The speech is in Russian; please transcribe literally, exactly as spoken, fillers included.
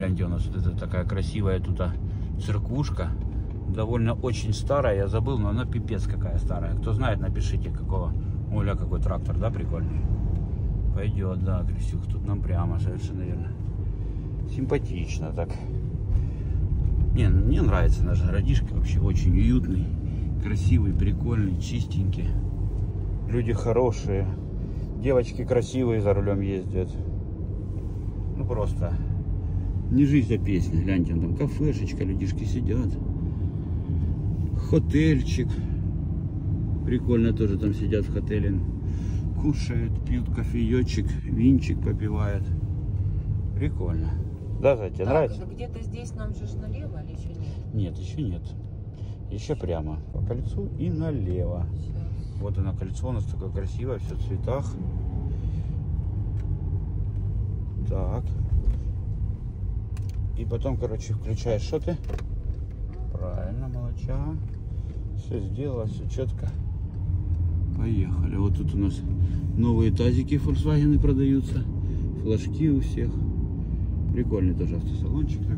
Гляньте, у нас вот это такая красивая тут церквушка. Довольно очень старая, я забыл, но она пипец какая старая. Кто знает, напишите, какого. Оля, какой трактор, да, прикольный. Пойдет, да, Крестюх, тут нам прямо совершенно верно. Симпатично так. Не, мне нравится наш городишко, вообще очень уютный, красивый, прикольный, чистенький. Люди хорошие, девочки красивые за рулем ездят. Ну просто не жизнь, а песня. Гляньте, там кафешечка, людишки сидят. Хотельчик. Прикольно тоже там сидят в хотеле. Кушают, пьют кофеечек, винчик попивают. Прикольно. Да, Зай, тебе нравится? Где-то здесь нам же налево или еще нет? Нет, еще нет. Еще прямо по кольцу и налево. Все. Вот оно, кольцо у нас такое красивое, все в цветах. Так. И потом, короче, включаешь, что ты? Правильно, молодча. Все сделала, все четко. Поехали. Вот тут у нас новые тазики Volkswagen продаются. Флажки у всех. Прикольный тоже автосалончик такой.